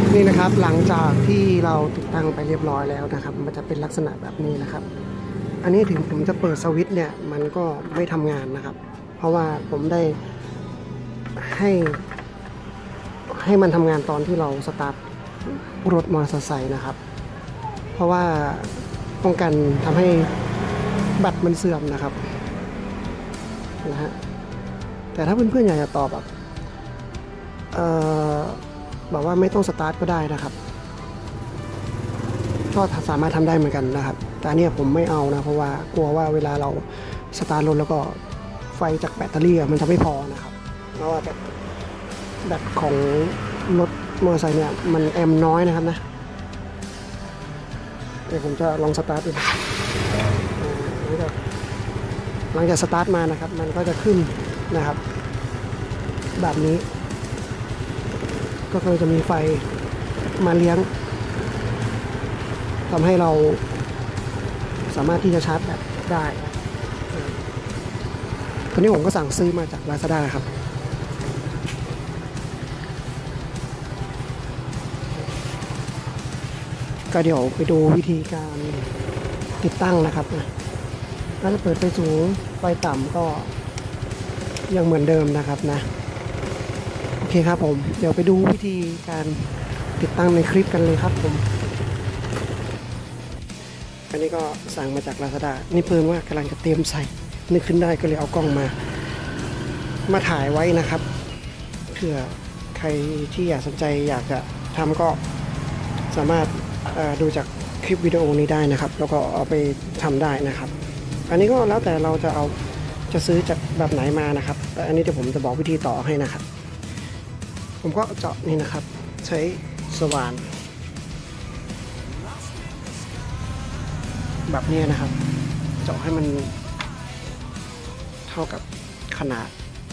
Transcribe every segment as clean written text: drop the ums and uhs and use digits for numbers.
นี่นะครับหลังจากที่เราติดตั้งไปเรียบร้อยแล้วนะครับมันจะเป็นลักษณะแบบนี้นะครับอันนี้ถึงผมจะเปิดสวิตช์เนี่ยมันก็ไม่ทำงานนะครับเพราะว่าผมได้ให้มันทำงานตอนที่เราสตาร์ทรถมอเตอร์ไซค์นะครับเพราะว่าป้องกันทำให้แบตมันเสื่อมนะครับนะฮะแต่ถ้าเพื่อนๆอยากจะตอบแบบว่าไม่ต้องสตาร์ทก็ได้นะครับก็สามารถทำได้เหมือนกันนะครับแต่เนี่ยผมไม่เอานะเพราะว่ากลัวว่าเวลาเราสตาร์ทรถแล้วก็ไฟจากแบตเตอรี่มันจะไม่พอนะครับเพราะว่าแบตของรถมอเตอร์ไซค์เนี่ยมันแอมน้อยนะครับนะเดี๋ยวผมจะลองสตาร์ทดูหลังจากสตาร์ทมานะครับมันก็จะขึ้นนะครับแบบนี้ก็คือจะมีไฟมาเลี้ยงทำให้เราสามารถที่จะชาร์จแบตได้ตอนนี้ผมก็สั่งซื้อมาจาก Lazada ครับก็เดี๋ยวไปดูวิธีการติดตั้งนะครับถ้าจะเปิดไฟสูงไฟต่ำก็ยังเหมือนเดิมนะครับนะโอเคครับผมเดี๋ยวไปดูวิธีการติดตั้งในคลิปกันเลยครับผมอันนี้ก็สั่งมาจาก Lazada นี่เพิ่มว่ากำลังจะเตรียมใส่นึกขึ้นได้ก็เลยเอากล้องมาถ่ายไว้นะครับเผื่อใครที่อยากสนใจอยากจะทำก็สามารถดูจากคลิปวิดีโอนี้ได้นะครับแล้วก็เอาไปทำได้นะครับอันนี้ก็แล้วแต่เราจะซื้อจากแบบไหนมานะครับแต่อันนี้เดี๋ยวผมจะบอกวิธีต่อให้นะครับผมก็เจาะนี่นะครับใช้สว่านแบบนี้นะครับเจาะให้มันเท่ากับขนาด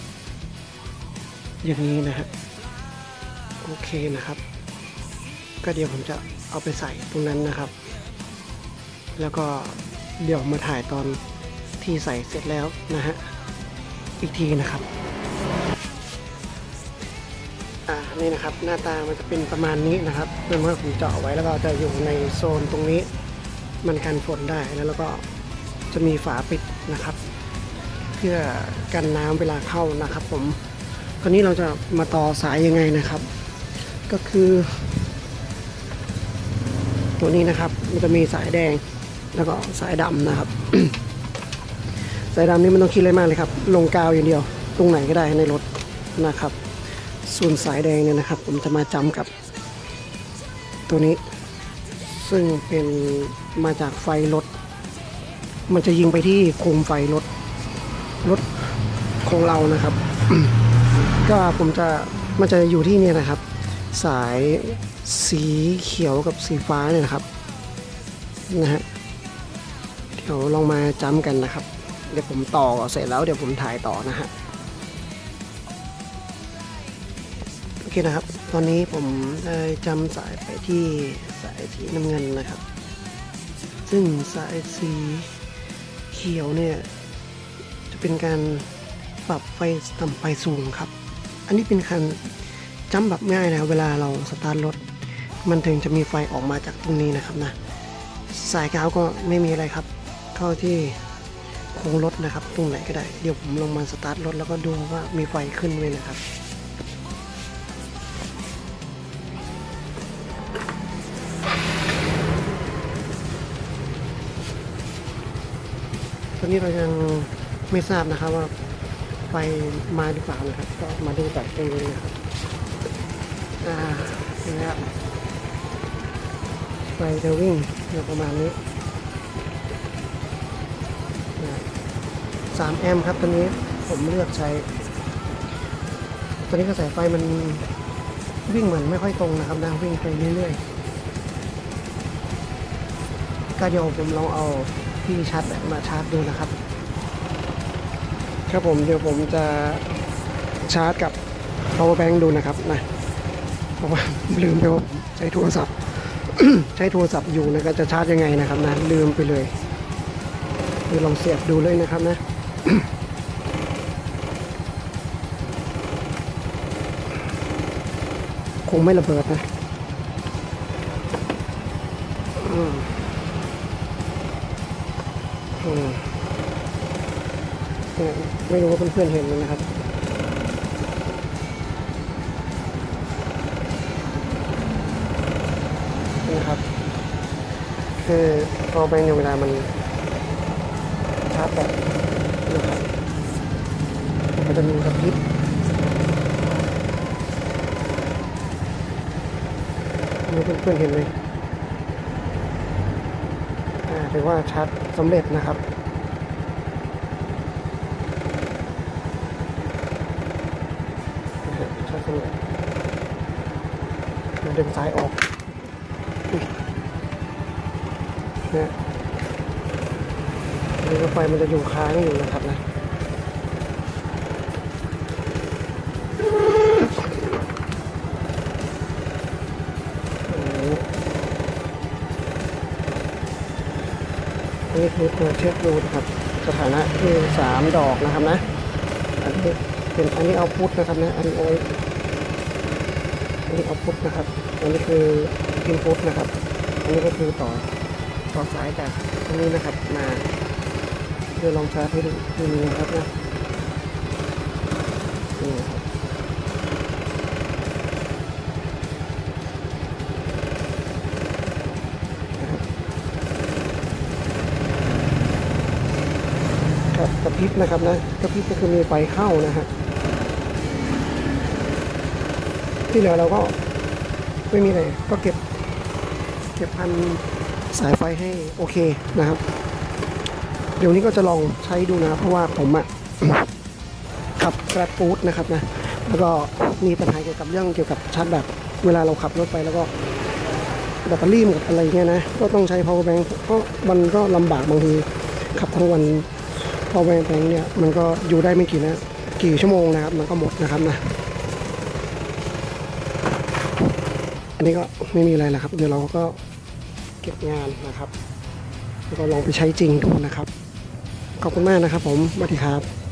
อย่างนี้นะฮะโอเคนะครับก็เดี๋ยวผมจะเอาไปใส่ตรงนั้นนะครับแล้วก็เดี๋ยวมาถ่ายตอนที่ใส่เสร็จแล้วนะฮะอีกทีนะครับนี่นะครับหน้าตามันจะเป็นประมาณนี้นะครับเมื่อผมเจาะไว้แล้วก็จะอยู่ในโซนตรงนี้มันกันฝนได้แล้วก็จะมีฝาปิดนะครับเพื่อกันน้ำเวลาเข้านะครับผมคราวนี้เราจะมาต่อสายยังไงนะครับก็คือตัวนี้นะครับมันจะมีสายแดงแล้วก็สายดำนะครับ สายดำนี่มันต้องคิดอะไรมากเลยครับลงกาวอย่างเดียวตรงไหนก็ได้ในรถนะครับส่วนสายแดงเนี่ยนะครับผมจะมาจำกับตัวนี้ซึ่งเป็นมาจากไฟรถมันจะยิงไปที่โคมไฟรถของเรานะครับ ก็มันจะอยู่ที่นี่นะครับสายสีเขียวกับสีฟ้าเนี่ยนะครับนะฮะเดี๋ยวลองมาจำกันนะครับเดี๋ยวผมต่อเสร็จแล้วเดี๋ยวผมถ่ายต่อนะฮะโอเคนะครับตอนนี้ผมได้จำสายไปที่สายสีน้ำเงินนะครับซึ่งสายสีเขียวเนี่ยจะเป็นการปรับไฟต่ำไฟสูงครับอันนี้เป็นการจำแบบง่ายนะเวลาเราสตาร์ทรถมันถึงจะมีไฟออกมาจากตรงนี้นะครับนะสายกาวก็ไม่มีอะไรครับเข้าที่โค้งรถนะครับตรงไหนก็ได้เดี๋ยวผมลงมาสตาร์ทรถแล้วก็ดูว่ามีไฟขึ้นไหมนะครับตอนนี้เรายังไม่ทราบนะครับว่าไฟมาหรือเปล่านะครับก็มาดูจากตรงนี้นะครับนี่ครับไฟจะวิ่งอยู่ประมาณนี้3 แอมป์ครับตอนนี้ผมเลือกใช้ตอนนี้กระแสไฟมันวิ่งเหมือนไม่ค่อยตรงนะครับนะวิ่งไปเรื่อยๆก็เดี๋ยวผมลองเอาที่ชาร์จแบตมาชาร์จดูนะครับครับผมเดี๋ยวผมจะชาร์จกับ power bank ดูนะครับนะเพราะว่าลืมไปว่าผมใช้โทรศัพท์ ใช้โทรศัพท์อยู่นะก็จะชาร์จยังไงนะครับนะลืมไปเลยเดี๋ยวลองเสียบดูเลยนะครับนะ คงไม่ระเบิดนะอืมอืมเนี่ยไม่รู้ว่าเพื่อนๆเห็นไหมนะครับนะครับคือพอไปในเวลามันชาร์จแบตนะครับมันจะมีกระพริบนี่เพื่อนๆเห็นไหมถือว่าชาร์จสำเร็จนะครับชาร์จสำเร็จดึงสายออกเนี่ยนี่ไฟมันจะอยู่ค้างอยู่นะครับนะอันนี้คือตัวเช็คดูนะครับสถานะคือ3 ดอกนะครับนะอันนี้เป็นอันนี้เอาพุทนะครับนะอันนี้เอาพุทนะครับอันนี้คืออินพุตนะครับอันนี้ก็คือต่อสายจากตรงนี้นะครับมาเดี๋ยวลองชาร์จให้ดูนะครับนะนี่ครับกระพริบนะครับนะกระพริบก็คือมีไฟเข้านะฮะที่เหลือเราก็ไม่มีอะไรก็เก็บพันสายไฟให้โอเคนะครับเดี๋ยวนี้ก็จะลองใช้ดูนะเพราะว่าผมขับแกร็บฟู้ดนะครับนะแล้วก็มีปัญหาเกี่ยวกับชาร์จแบตเวลาเราขับรถไปแล้วก็แบตเตอรี่หมดอะไรเงี้ยนะก็ต้องใช้ power bank เพราะมันก็ลำบากบางทีขับทั้งวัน power bank เนี่ยมันก็อยู่ได้ไม่กี่ชั่วโมงนะครับมันก็หมดนะครับนะอันนี้ก็ไม่มีอะไรแล้วครับเดี๋ยวเราก็เก็บงานนะครับแล้วก็ลองไปใช้จริงดูนะครับขอบคุณมากนะครับผมสวัสดีครับ